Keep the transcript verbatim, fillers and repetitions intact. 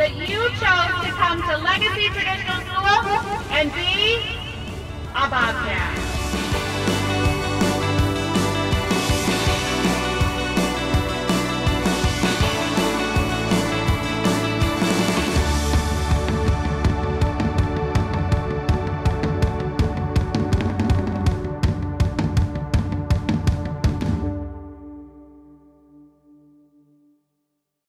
that you chose to come to Legacy Traditional School and be a Bobcat.